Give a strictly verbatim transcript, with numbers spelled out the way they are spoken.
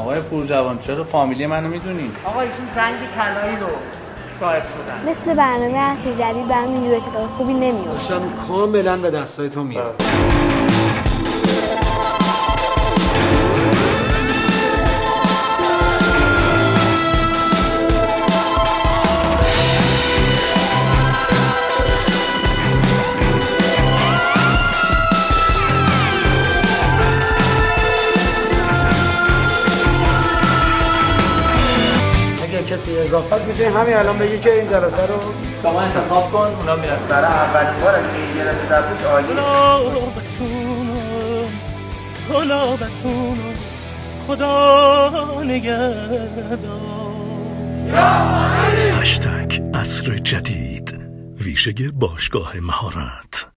آقای پورجوان چرا فامیلی منو میدونی؟ آقا ایشون زنگ طلایی رو صاحب شدن. مثل برنامه عصر جدید برام اینجور اتفاق خوبی نمیاد. داشتم کاملا به دستای تو میاد. کسی اضافه است میتونی همین الان بگی که این جلسه رو شما انتخاب کن. اونا میرن برای اولین بار که این گرفته دستش عالی. خدا بتون خدا نگهدار. هشتگ عصر جدید، ویژه باشگاه مهارت.